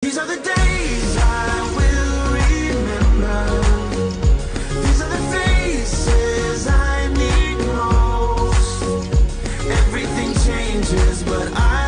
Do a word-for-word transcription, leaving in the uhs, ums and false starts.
These are the days I will remember. These are the faces I need most. Everything changes, but I